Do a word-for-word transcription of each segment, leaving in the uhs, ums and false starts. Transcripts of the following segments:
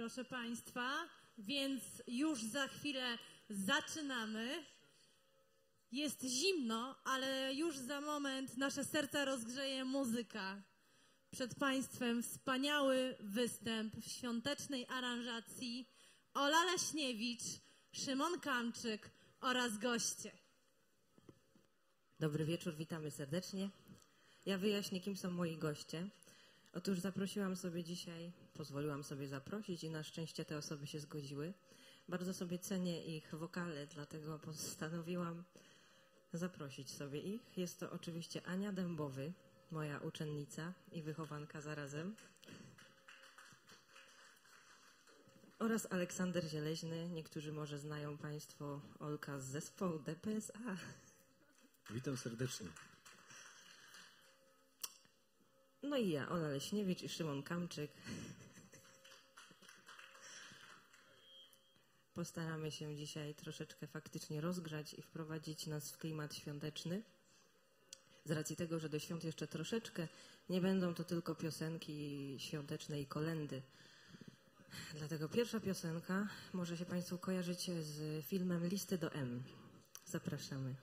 Proszę Państwa, więc już za chwilę zaczynamy. Jest zimno, ale już za moment nasze serca rozgrzeje muzyka. Przed Państwem wspaniały występ w świątecznej aranżacji Ola Leśniewicz, Szymon Kamczyk oraz goście. Dobry wieczór, witamy serdecznie. Ja wyjaśnię, kim są moi goście. Otóż zaprosiłam sobie dzisiaj, pozwoliłam sobie zaprosić i na szczęście te osoby się zgodziły. Bardzo sobie cenię ich wokale, dlatego postanowiłam zaprosić sobie ich. Jest to oczywiście Ania Dębowy, moja uczennica i wychowanka zarazem. Oraz Aleksander Zieleźny. Niektórzy może znają Państwo Olka z zespołu D P S A. Witam serdecznie. No i ja, Ola Leśniewicz i Szymon Kamczyk. Postaramy się dzisiaj troszeczkę faktycznie rozgrzać i wprowadzić nas w klimat świąteczny. Z racji tego, że do świąt jeszcze troszeczkę, nie będą to tylko piosenki świąteczne i kolędy. Dlatego pierwsza piosenka może się Państwu kojarzyć z filmem Listy do M. Zapraszamy.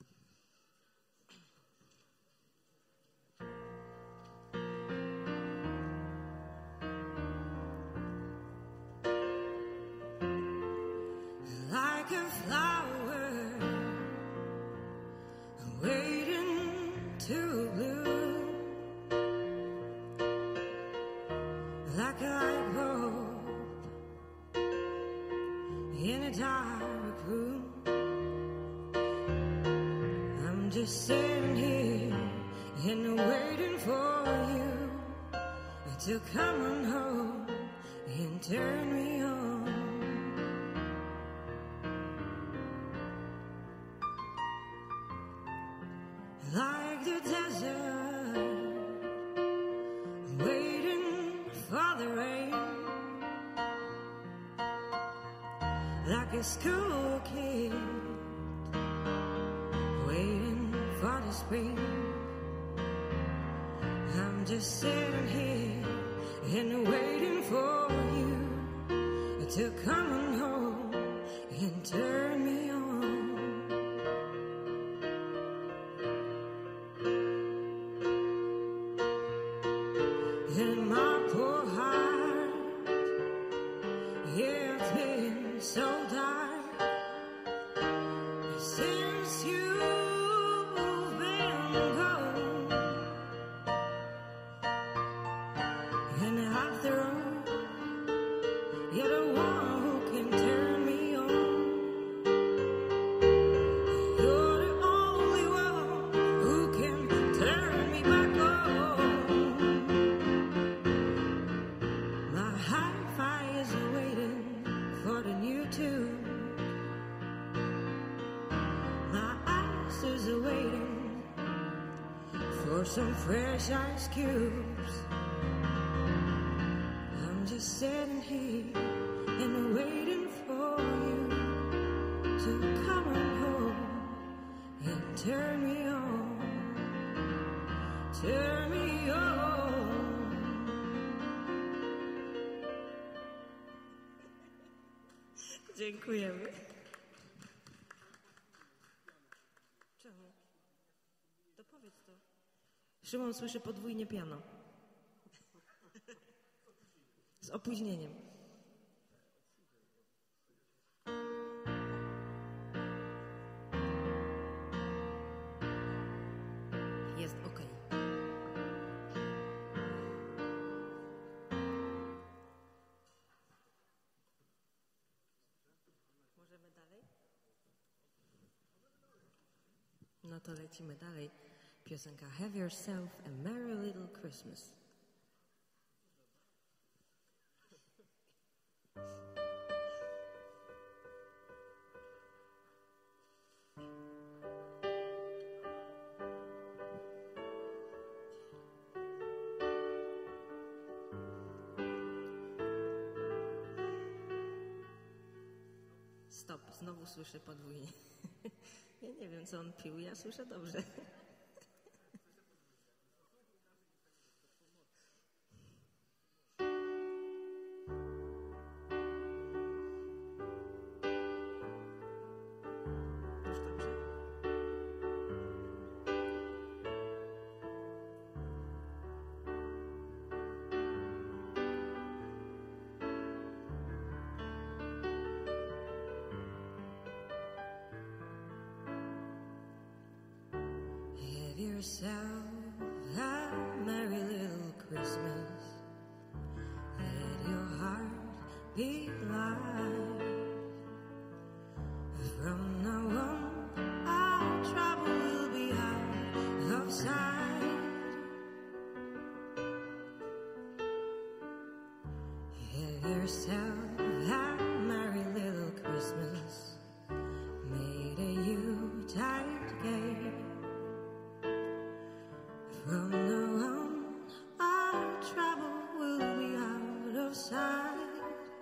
Like a flower waiting to bloom, like a light bulb in a dark room. I'm just sitting here and waiting for you to come on home and turn me on. Like the desert, waiting for the rain. Like a school kid, waiting for the spring. I'm just sitting here and waiting for you to come on home and turn me on. In my poor heart, yeah, it's been so dark since you've been gone. And after all, you're the one who can turn me on. You're the only one who can turn me back on. My hi-fi is waiting for the new tune. My ice is waiting for some fresh ice cubes. I'm just sitting here and waiting for you to come on home and turn me on. Turn me on. Dziękujemy. Czemu? To powiedz to. Szymon słyszy podwójnie piano. Z opóźnieniem. Jest okej. Możemy dalej? No to lecimy dalej. Piosenka Have Yourself a Merry Little Christmas. Stop, znowu słyszę podwójnie. Ja nie wiem, co on pił, ja słyszę dobrze. yourself a merry little Christmas. Let your heart be light. From now on, our trouble will be out of sight. Have yourself a merry little Christmas. Made a Yuletide gay. From now on, our trouble will be out of sight.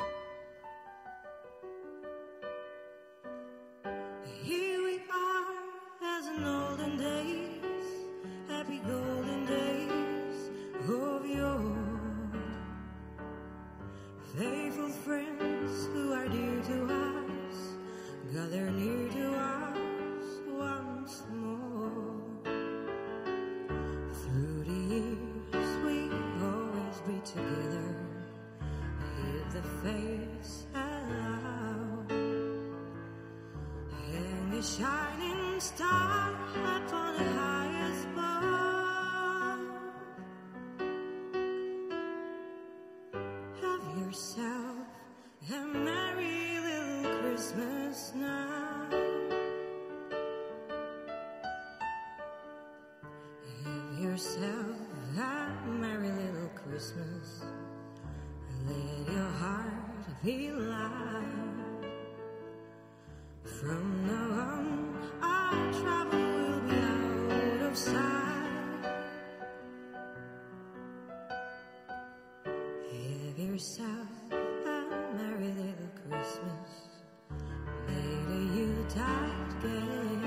Here we are as in olden days, happy golden days of yore. Faithful friends who are dear to us, gather near to us once more. Through the years we always be together, if the fates allow. Hang a shining star upon the highest bough. Have yourself a merry little Christmas now. Have yourself a merry little Christmas. Let your heart be light. From now on, our trouble will be out of sight. Have yourself a merry little Christmas. Made a Yuletide gay.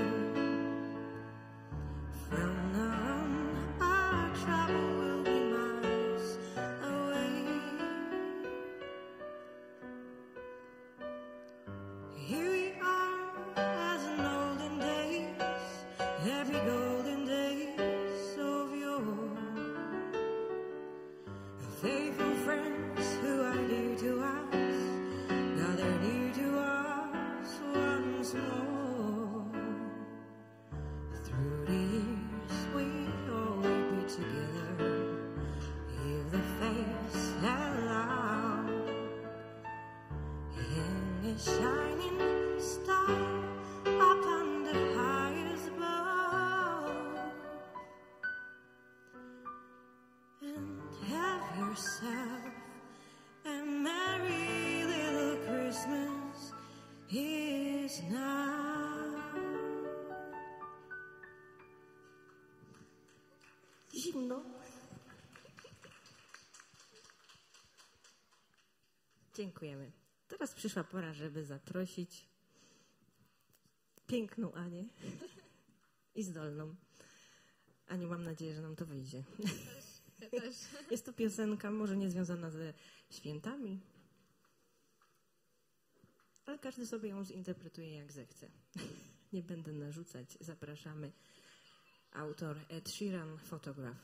From now on, our trouble will be miles away. Here we are as in olden days, happy golden days of yore. Faithful friends who are dear to us, now they're near to us once more. Through the years we always be together, if the fates allow. Hang a shining star upon the highest bough. And have yourself a merry little Christmas is now. Zimno. Dziękujemy. Teraz przyszła pora, żeby zaprosić piękną Anię i zdolną. Aniu, mam nadzieję, że nam to wyjdzie. Ja też. Jest to piosenka może nie związana ze świętami, ale każdy sobie ją zinterpretuje jak zechce. Nie będę narzucać. Zapraszamy. Autor Ed Sheeran, Photograph.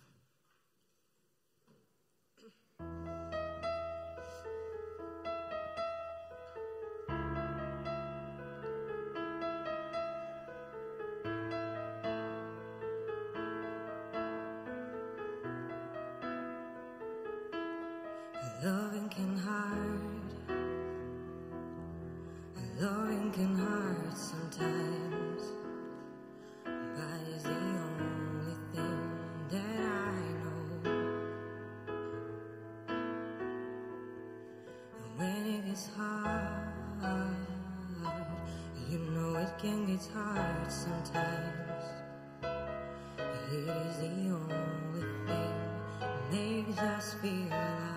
Loving can hurt, loving can hurt sometimes, but it's the only thing that I know. When it is hard, you know it can get hard sometimes. It is the only thing that makes us feel alive.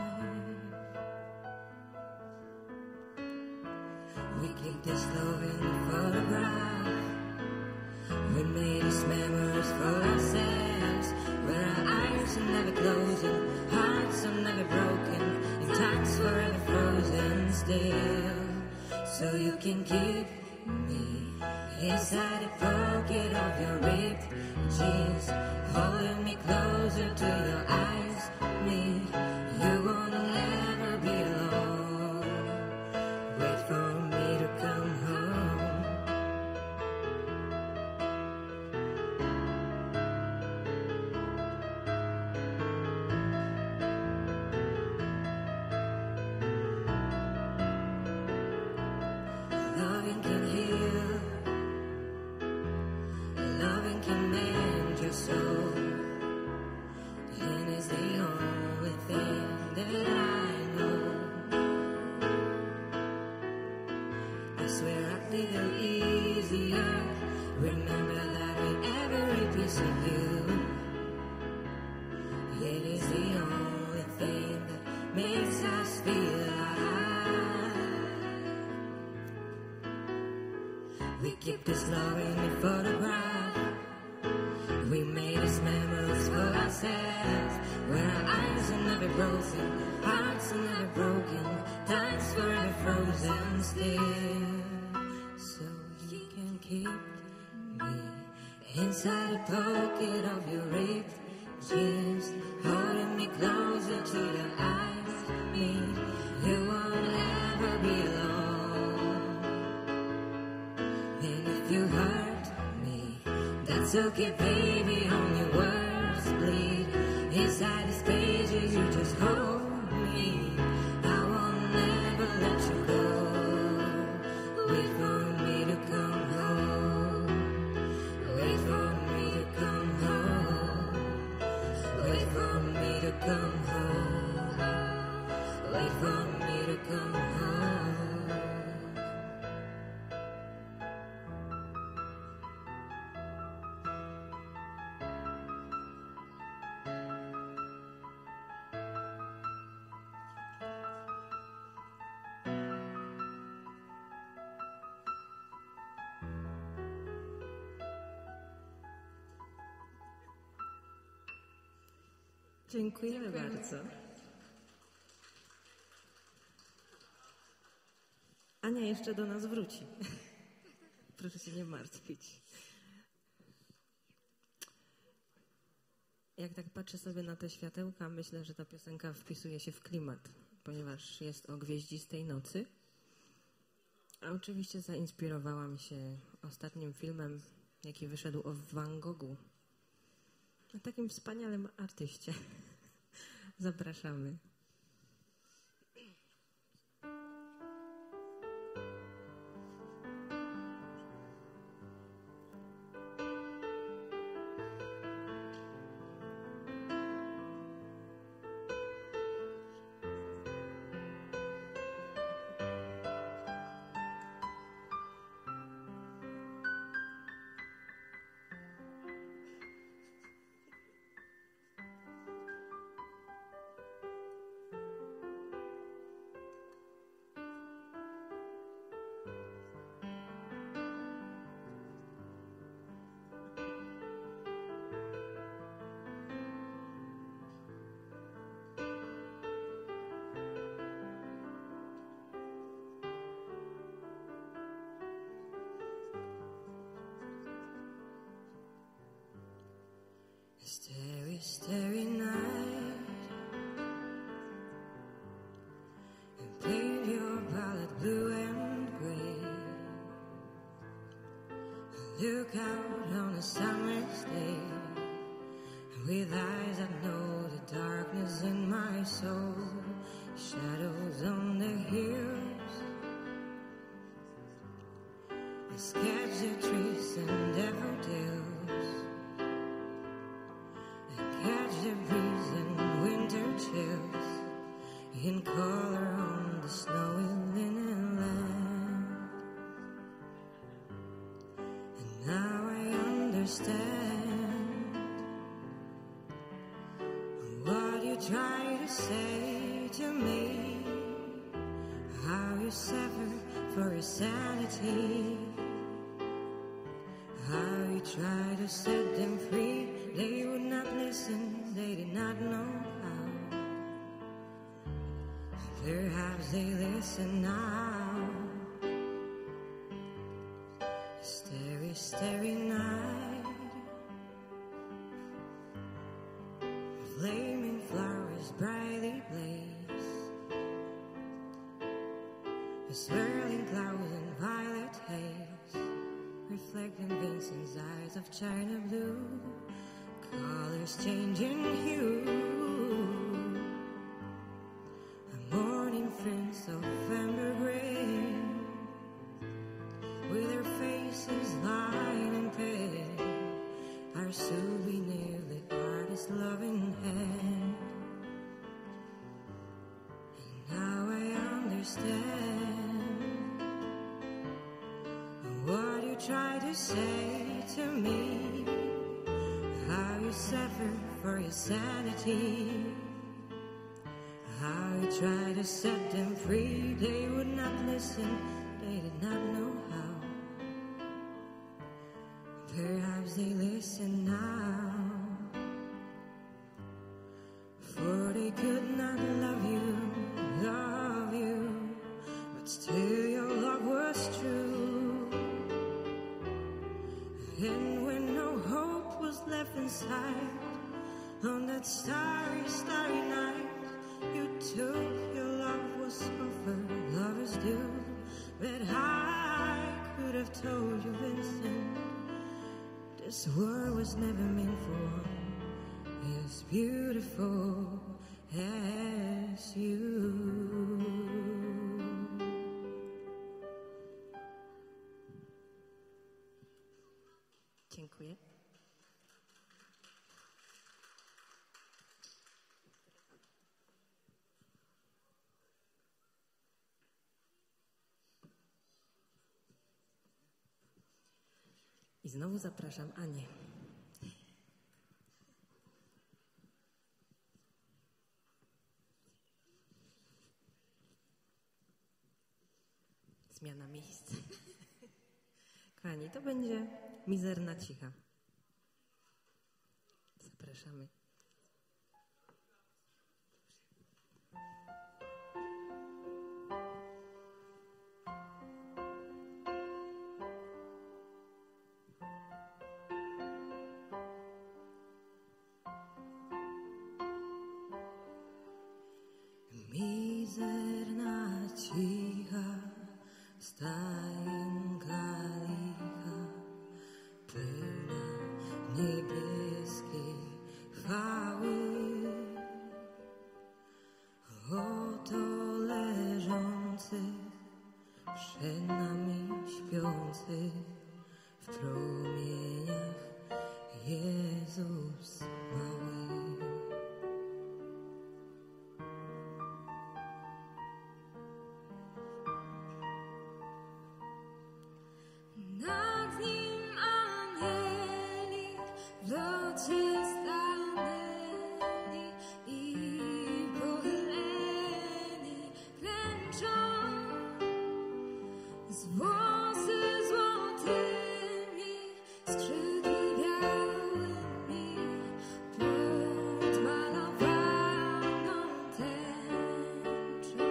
We keep this love in the photograph. We made these memories for ourselves, where our eyes are never closing, hearts are never broken, and time's forever frozen still. So you can keep me inside the pocket of your ripped jeans, holding me closer to your eyes, me. You won't never be alone. Wait for me to come home. swear I feel easier. Remember that with every piece of you, it is the only thing that makes us feel alive. We keep this love in the photograph. We made us memories for ourselves, where our eyes are never frozen, hearts are never broken, time's forever frozen still. So you can keep me inside the pocket of your ripped jeans, holding me closer to your eyes meet. You won't ever be alone. And if you hurt me, that's okay, baby. Only words bleed inside these pages. You just hold me. I won't never let you go. Wait for me to come home. Wait for me to come home. Wait for me to come home. Wait for me to come home. Dziękujemy bardzo. Ania jeszcze do nas wróci. Proszę się nie martwić. Jak tak patrzę sobie na te światełka, myślę, że ta piosenka wpisuje się w klimat, ponieważ jest o gwieździstej nocy. A oczywiście zainspirowałam się ostatnim filmem, jaki wyszedł o Van Goghu. O takim wspaniałym artyście. Zapraszamy. Starry, starry night, and paint your palette blue and gray. Look out on a summer's day, with eyes that know the darkness in my soul, shadows on the hills, I sketch the trees and daffodils. Catch the breeze and winter chills in color on the snowy linen land. And now I understand what you try to say to me, how you suffer for your sanity, how you try to set them free. They would not listen, they did not know how. Perhaps they listen now. Starry, starry night, flaming flowers brightly blaze, the swirling clouds and violet haze, reflecting Vincent's eyes of china blue. Colors changing hue, a morning prince of amber gray, with their faces lined in pale, our souvenir lit artist loving hand. And now I understand try to say to me how you suffer for your sanity, how you try to set them free. They would not listen, they did not know how. Perhaps they listen now, for they could not love you, love you, but still your love was true. And when no hope was left inside, on that starry, starry night, you took your love was offered, love is due. But I could have told you, Vincent, this world was never meant for as beautiful as you. Dziękuję. I znowu zapraszam Anię. Zmiana miejsc. Kochani, to będzie Mizerna Cicha. Zapraszamy. Mizerna cicha, stajenka licha, pełna niebieskiej chwały. Oto leżący, przed nami śpiący, w promieniach Jezus mały. Nad nim anieli w locie stanęli i pochyleni klęczą, z włosy złotymi, skrzydły białymi, pod malowaną tęczą.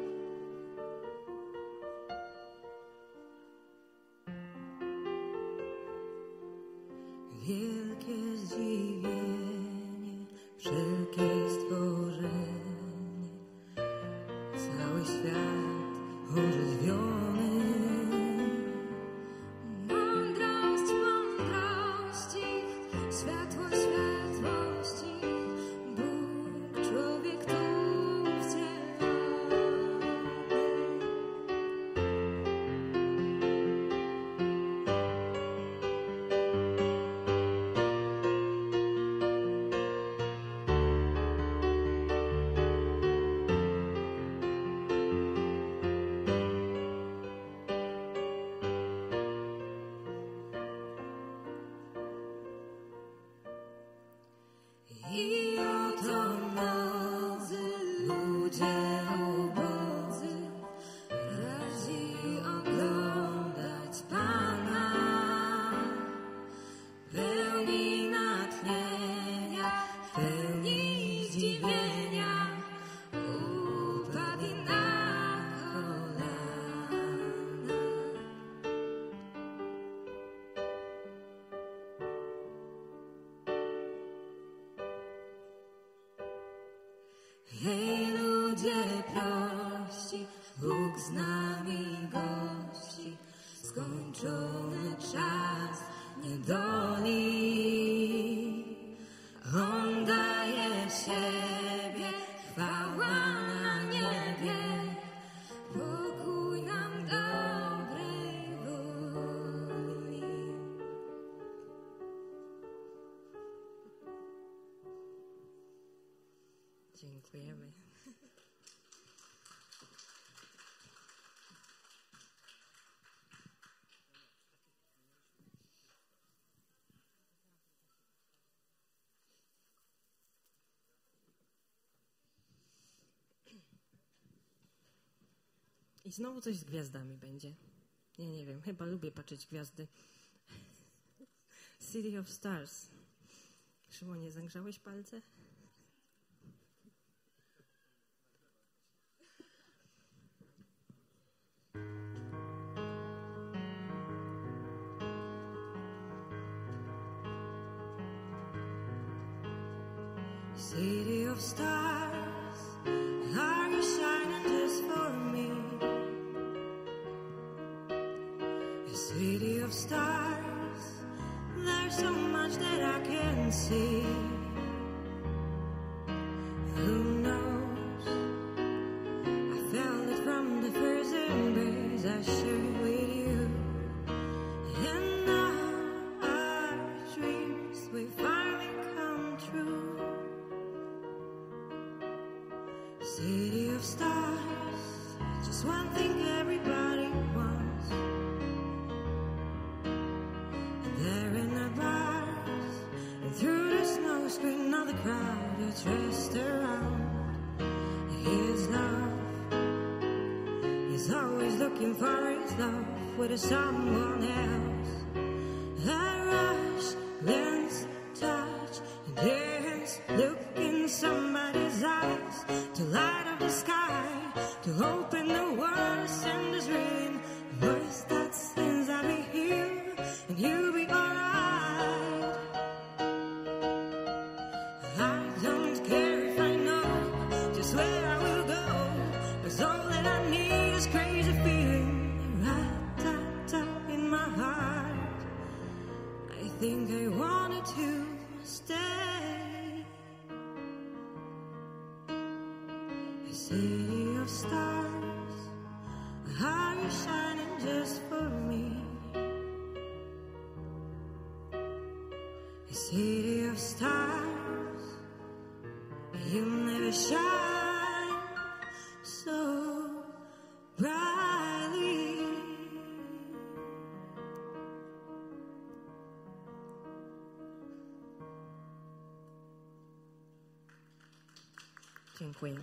Wielkie zdziwienie, wszelkie stworzenie, cały świat orzeźwiony. Mądrość mądrości, światło światłości, Bóg człowiek tu wcielony. I oto mnodzy ludzie ubodzy radzi oglądać Pana, pełni natchnienia, pełni zdziwienia, upadli na kolana. Hej ludzie prości, Bóg z nami gości, skończony czas niedoli. On daje siebie, chwała na niebie, pokój nam dobrej woli. Dziękujemy. I znowu coś z gwiazdami będzie. Ja nie wiem, chyba lubię patrzeć w gwiazdy. City of Stars. Szymonie, zagrzałeś palce? City of stars, are you shining just for me? A city of stars, there's so much that I can see. Who knows? I felt it from the first embrace I shared with you. And now our dreams will finally come true. City of stars, just one thing everybody wants. There in the bars, and through the snow screen of the crowd that's dressed around. His love, he's always looking for his love with someone else. That rush, glance, touch, and dance, look in somebody's eyes. To light up the sky, to open the world, send us rain. Voice that sings, I'll be here, and you'll be alright. I don't care if I know just where I will go, 'cause all that I need is crazy feeling right down, down in my heart. I think I wanted to stay. City of stars, are you shining just for me? A city of stars, you never shine so brightly. Dziękuję.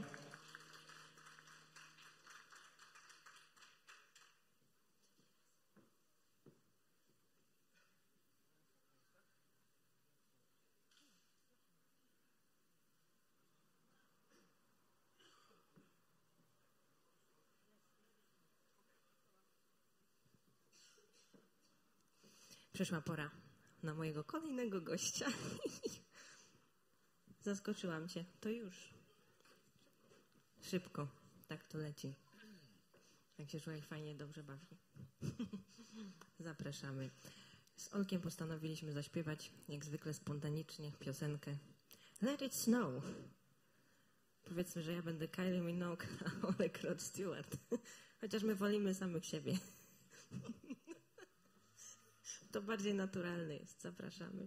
Przyszła pora na mojego kolejnego gościa. Zaskoczyłam cię. To już. Szybko. Tak to leci. Jak się człowiek fajnie, dobrze bawi. Zapraszamy. Z Olkiem postanowiliśmy zaśpiewać, jak zwykle spontanicznie, piosenkę Let It Snow. Powiedzmy, że ja będę Kylie Minogue, a Olek Rod Stewart. Chociaż my wolimy samych siebie. To bardziej naturalne jest. Zapraszamy.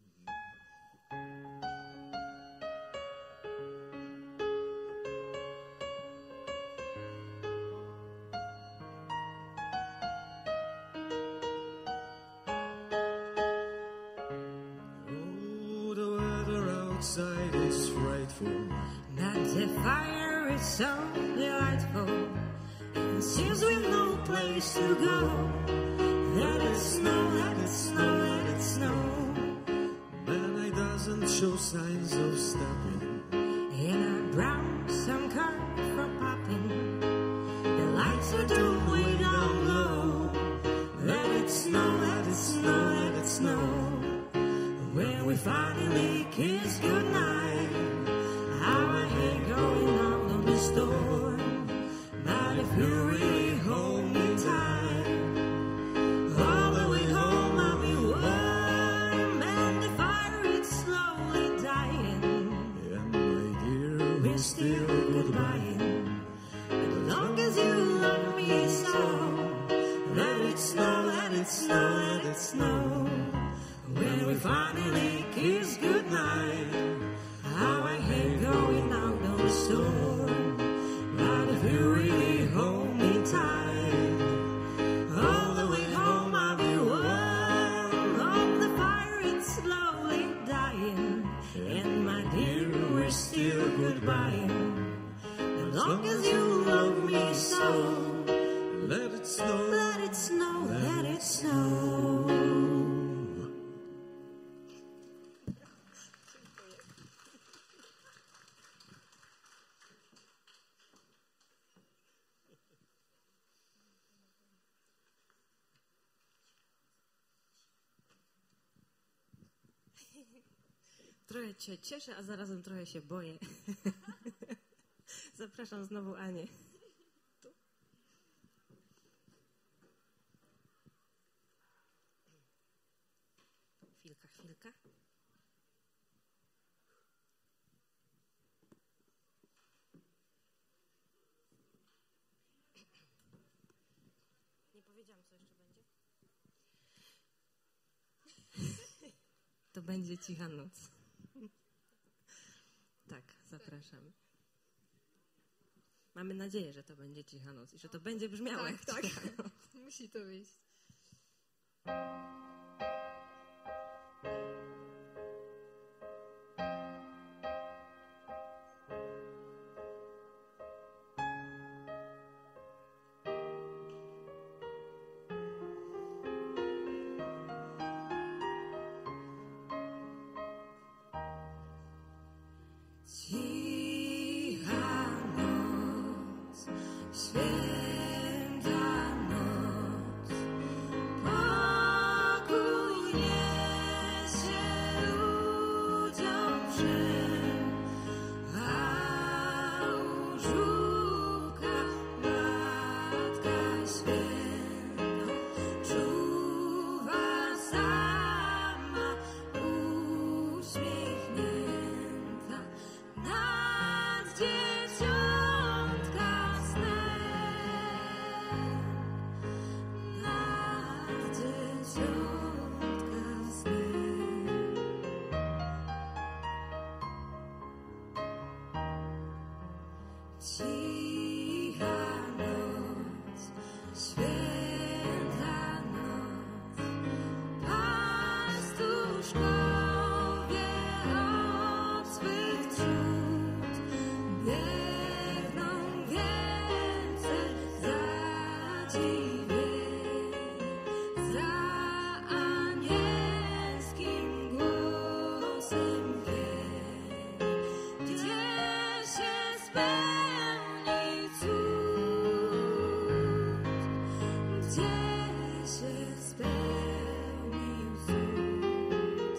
Oh, the weather outside is frightful, But the fire is so delightful, and since we've no place to go, let it snow, let it snow, let it snow. but it doesn't show signs of stopping. In a brown, some car for popping, the lights are down way down low. Let it snow, let it snow, let it snow. When we finally kiss goodnight, how I hate going out on the storm. But if you really hold me tight, all the way home I'll be warm. And the fire is slowly dying, And my dear, we're still goodbye. As long as you love me so, let it snow, let it snow, let it snow. When we finally kiss goodnight, how I hate going out on the storm. But if you really hold me Trochę się cieszę, a zarazem trochę się boję. Zapraszam znowu Anię. Tu. Chwilka, chwilka. Nie powiedziałam, co jeszcze będzie? To będzie cicha noc. Tak, zapraszam. Mamy nadzieję, że to będzie cicha noc i że to będzie brzmiało Tak, jak tak. cicha noc. Musi to wyjść. Cicha noc, święta noc, pokój niesie ludziom wszem, a u żółka Matka Święta czuwa sama uśmiechnięta nad dzieciątka snem, nad dzieciątka snem. Cicha noc, święta noc, pastuszkowie od swych cud biegną więcej zadziwieni za anielskim głosem wieni, gdzie się spełni cud, gdzie się spełni cud.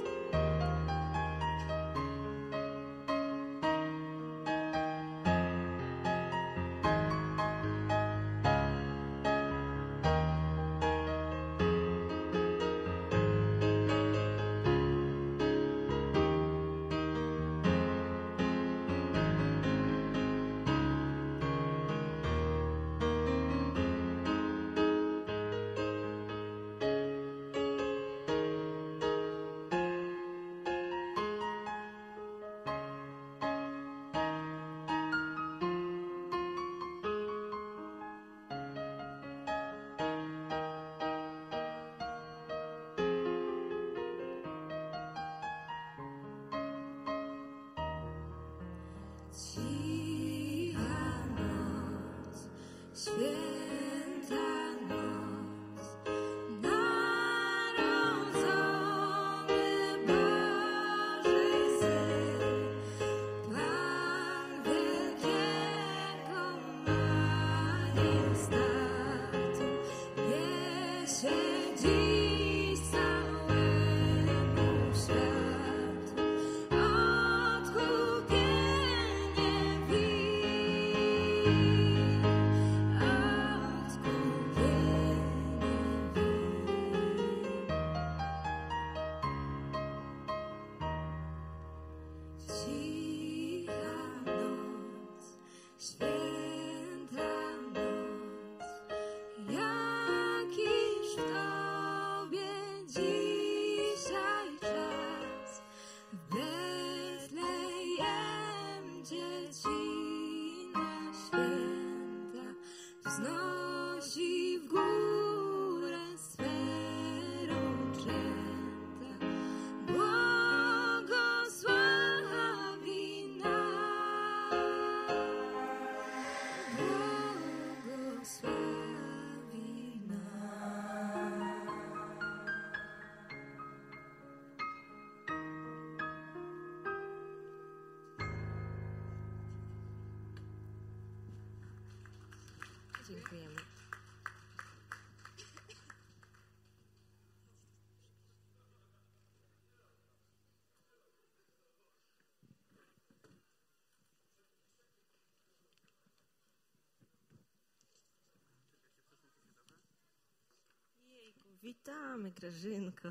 Witamy, Grażynko.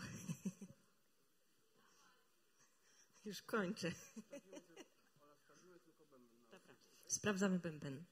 Już kończę. Dobra. Sprawdzamy bęben.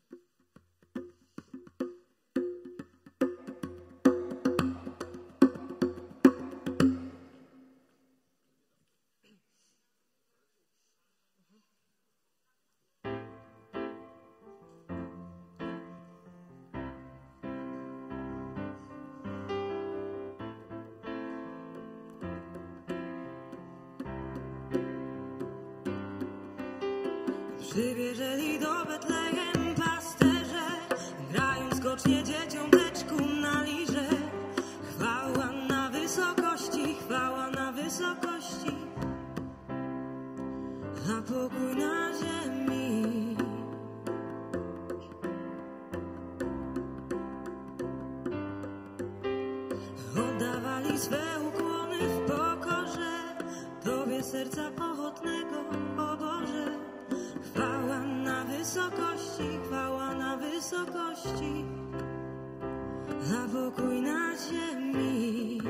Przybierzeli do Betlejem pasterze, grając skocznie dzieciąteczku na lirze. Chwała na wysokości, chwała na wysokości, a pokój na ziemi. Oddawali swe ukłony w pokorze Tobie, serca ochotnego, o Boże. Chwała na wysokości, chwała na wysokości, a pokój na ziemi.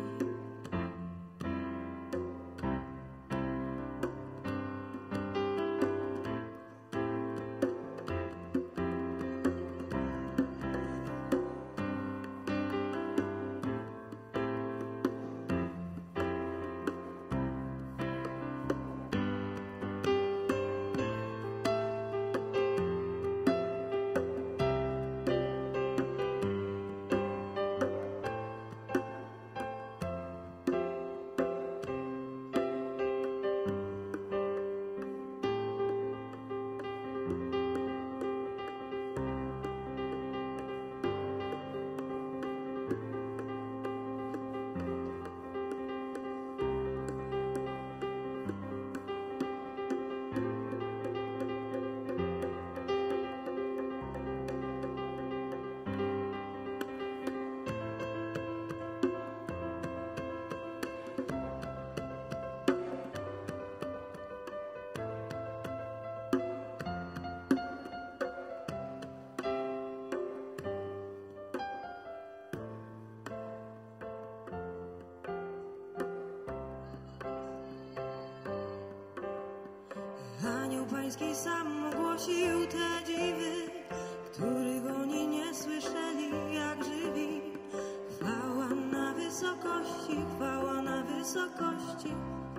Anioł Pański sam ogłosił te dziwy, których oni nie słyszeli jak żywi. Chwała na wysokości, chwała na wysokości,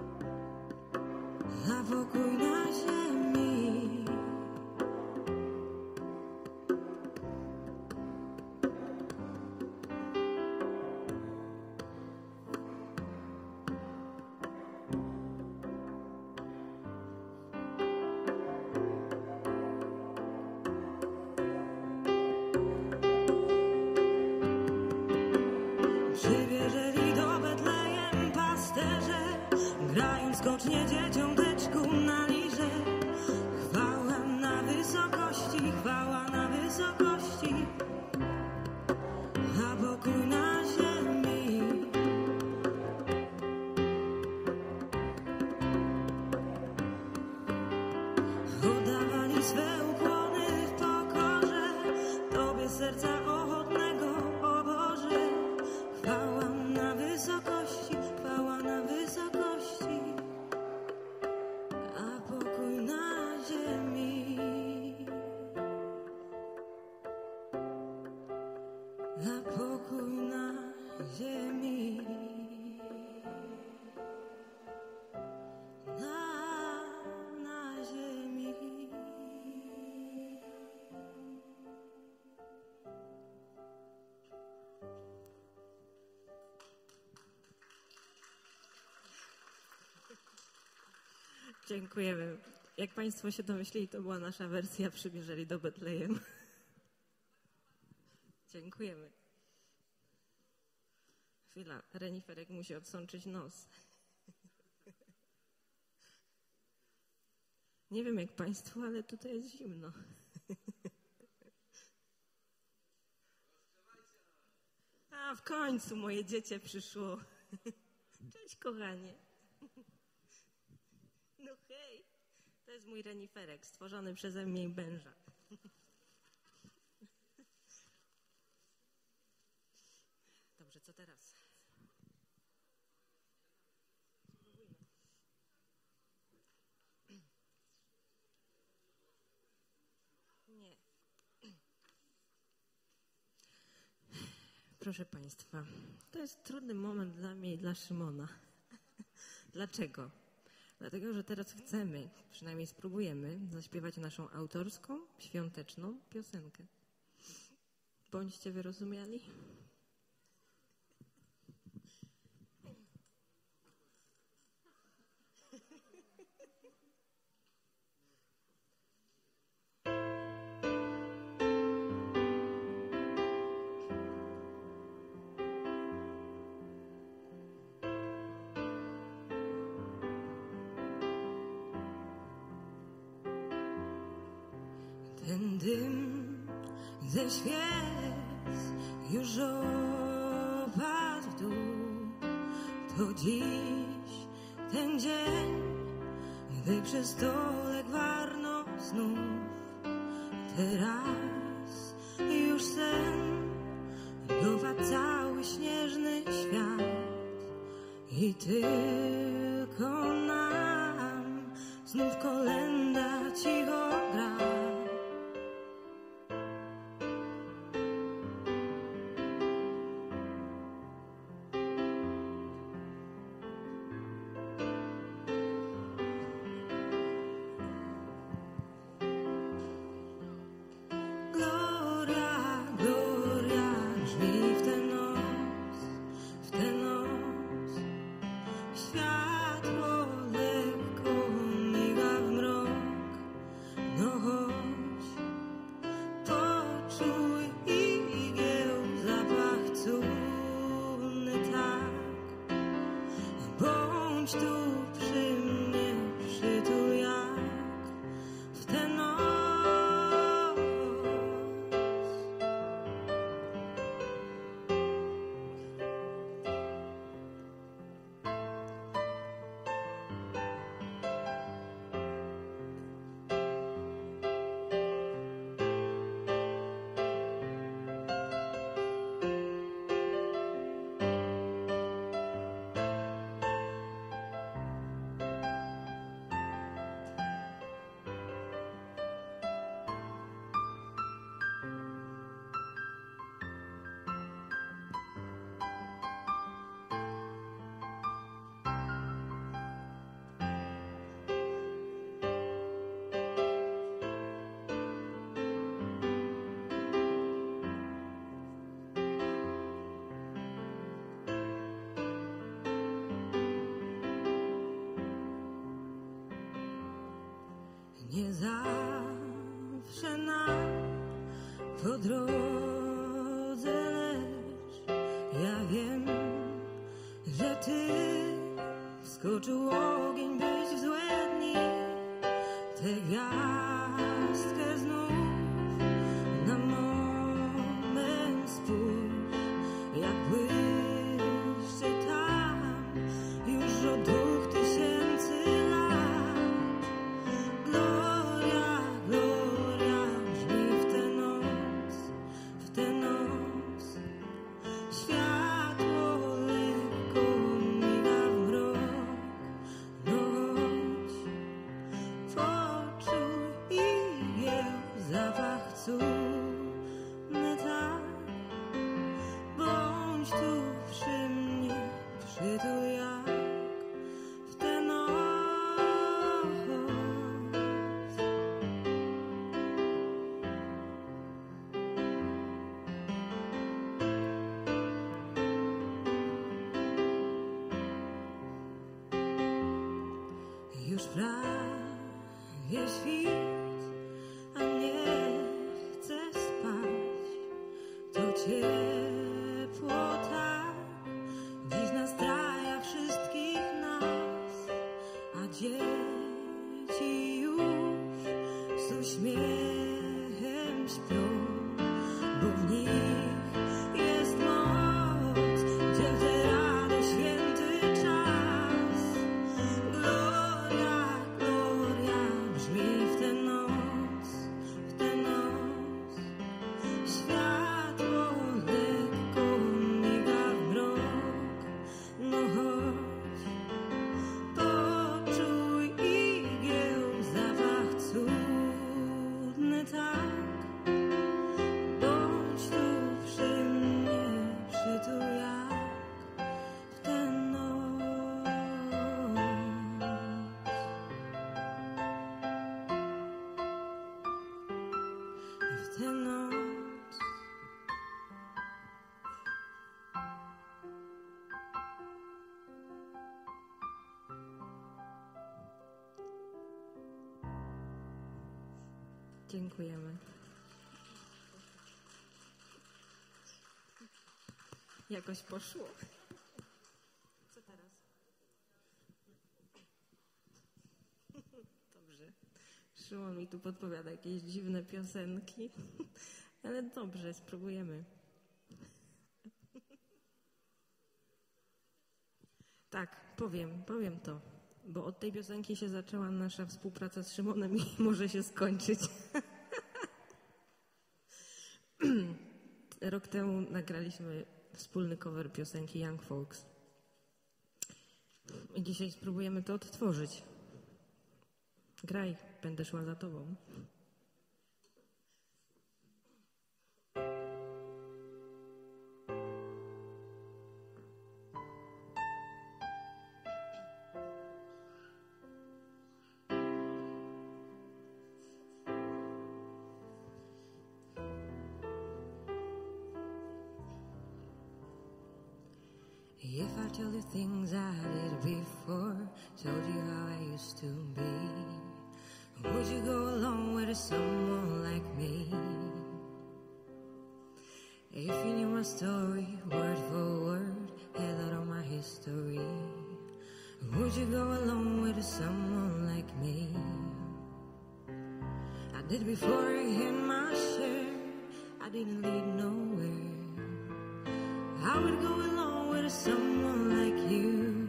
a pokój na ziemi. Przybierzeli do Betlejem pasterze, grając skocznie dzieciąteczku na lirze. Chwała na wysokości, chwała na wysokości, a pokój na ziemi. Oddawali swe ukłony w pokorze Tobie, serca ochotnego, o Boże. Chwała na wysokości, chwała na wysokości, a pokój na ziemi. A pokój na ziemi. Na, na ziemi. Dziękujemy. Jak Państwo się domyślili, to była nasza wersja Przybierzeli do Betlejem. Dziękujemy. Chwila, reniferek musi odsączyć nos. Nie wiem jak Państwu, ale tutaj jest zimno. A w końcu moje dziecię przyszło. Cześć kochanie. No hej, to jest mój reniferek stworzony przeze mnie i męża. Dobrze, co teraz? Proszę Państwa, to jest trudny moment dla mnie i dla Szymona. Dlaczego? Dlatego, że teraz chcemy, przynajmniej spróbujemy, zaśpiewać naszą autorską, świąteczną piosenkę. Bądźcie wyrozumiali. Ten dym ze świec już opadł w dół. To dziś ten dzień, gdy przy stole gwarno znów. Teraz już sen dowa cały śnieżny świat i tylko nam znów kolenda cicho gra. Nie zawsze nam po drodze, lecz ja wiem, że Ty wskoczył ogień, byś w złe dni tę gwiazdkę znów na moment spójrz, jak błyszczy tam już od dwóch tysięcy lat. Już prawie świt, a nie chcę spać. To ciepło tak dziś nastraja wszystkich nas, a dzieci już z uśmiechem śpią, bo w nich jest moc, gdzie w rady święty czas. Gloria, gloria brzmi w tę noc, w tę noc. Światło Dziękujemy. Jakoś poszło. Co teraz? Dobrze. Szymon mi tu podpowiada jakieś dziwne piosenki, ale dobrze, spróbujemy. Tak, powiem, powiem to, bo od tej piosenki się zaczęła nasza współpraca z Szymonem i może się skończyć. Rok temu nagraliśmy wspólny cover piosenki Young Folks. I dzisiaj spróbujemy to odtworzyć. Graj, będę szła za tobą. If I told you things I did before, told you how I used to be, would you go along with someone like me? If you knew my story, word for word, had out all my history, would you go along with someone like me? I did before I hit my share, I didn't lead nowhere. I would go along with someone like you.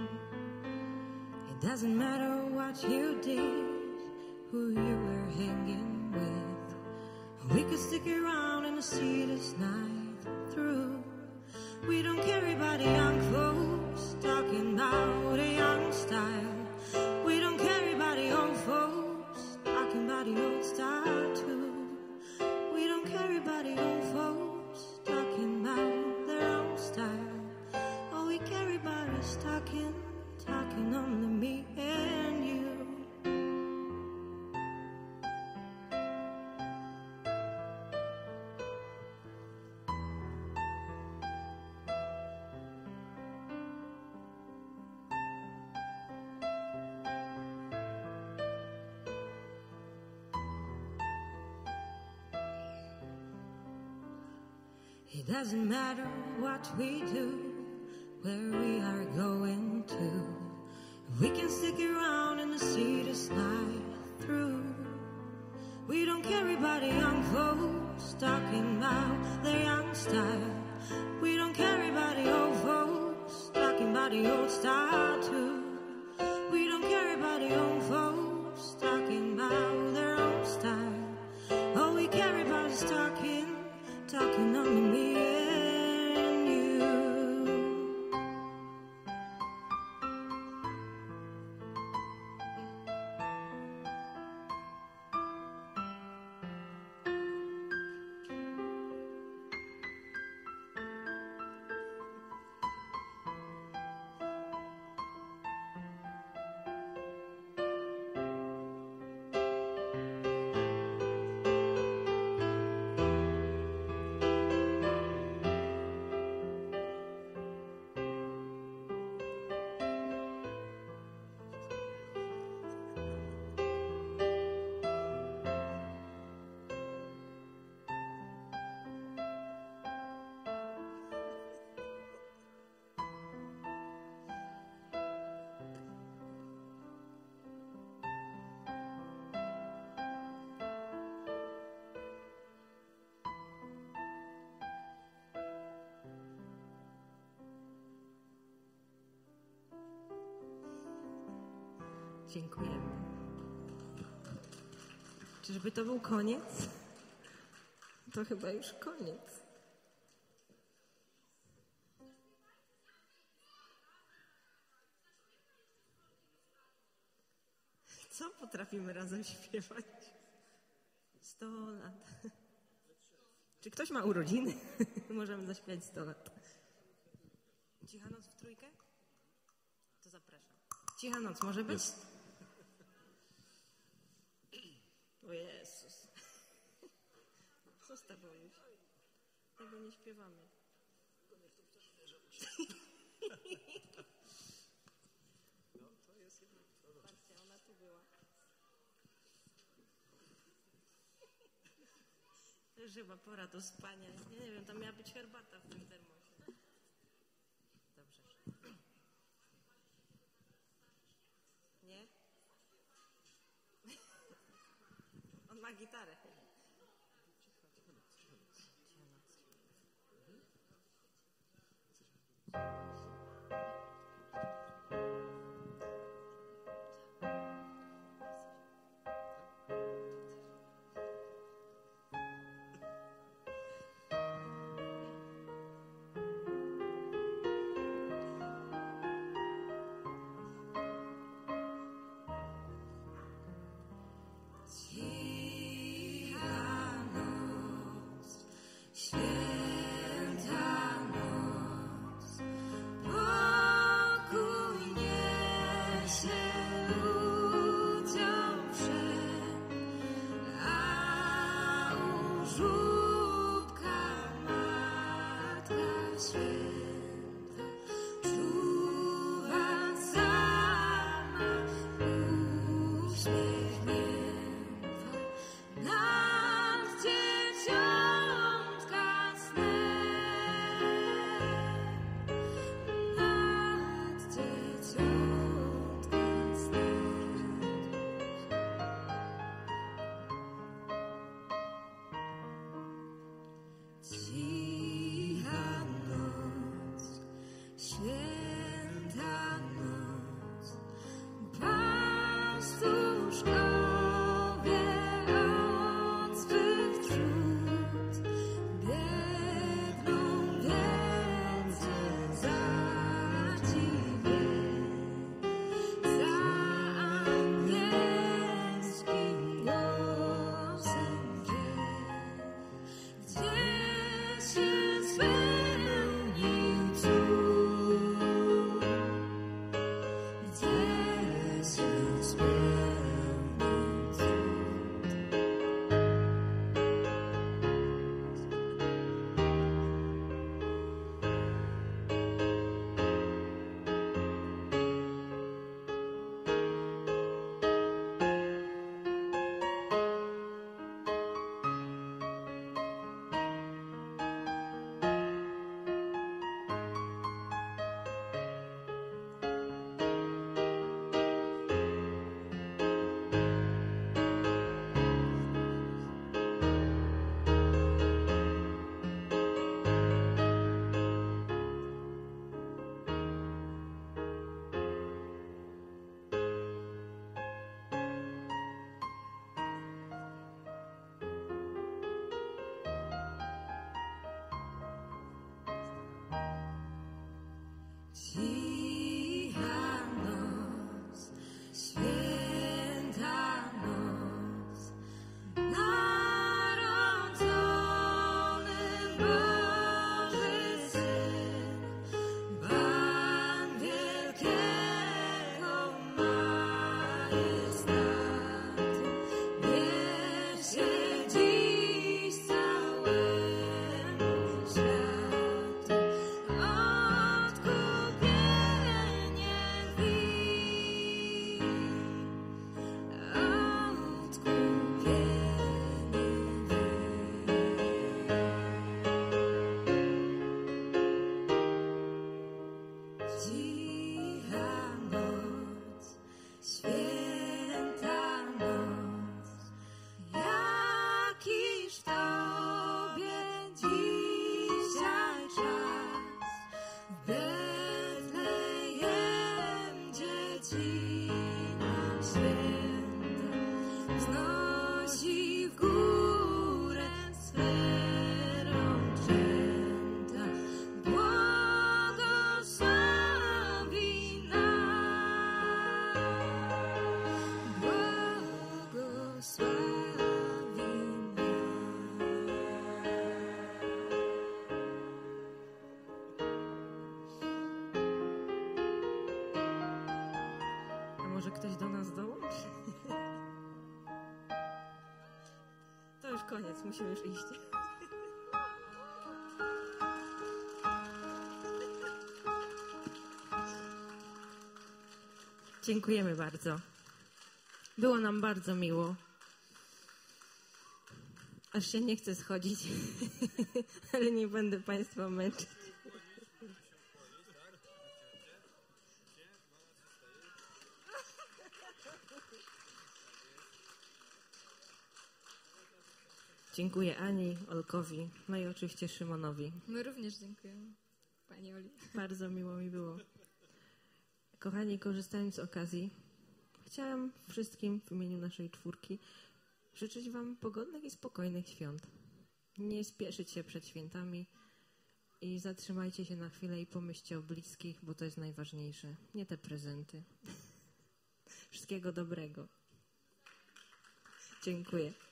It doesn't matter what you did, who you were hanging with. We could stick around and see this night through. We don't care about the young folks talking about a young style. We don't care about the old folks talking about the old style too. We don't care about the old folks talking about their own style. All we care about is talking, talking on to me and you. It doesn't matter what we do, where we are going to. We can stick around and see this night through. We don't care about the young folks talking about their young style. We don't care about the old folks talking about the old style too. We don't care about the old folks talking about their own style. All we care about is talking, talking on to me and you. Dziękujemy. Czyżby to był koniec? To chyba już koniec. Co potrafimy razem śpiewać? Sto lat. Czy ktoś ma urodziny? Możemy zaśpiewać sto lat. Cicha noc w trójkę? To zapraszam. Cicha noc może być? Jest. O Jezus. Co z tobą już? Tego nie śpiewamy. Patrzcie, ona tu była. Już chyba pora do spania. Ja nie wiem, tam miała być herbata w tym termosie. Dobrze. Nie? On ma gitarę. Może ktoś do nas dołączy? To już koniec, musimy już iść. Dziękujemy bardzo. Było nam bardzo miło. Aż się nie chce schodzić, ale nie będę Państwa męczyć. Dziękuję Ani, Olkowi, no i oczywiście Szymonowi. My również dziękujemy, Pani Oli. Bardzo miło mi było. Kochani, korzystając z okazji, chciałam wszystkim w imieniu naszej czwórki życzyć Wam pogodnych i spokojnych świąt. Nie spieszyć się przed świętami i zatrzymajcie się na chwilę i pomyślcie o bliskich, bo to jest najważniejsze. Nie te prezenty. Wszystkiego dobrego. Dziękuję.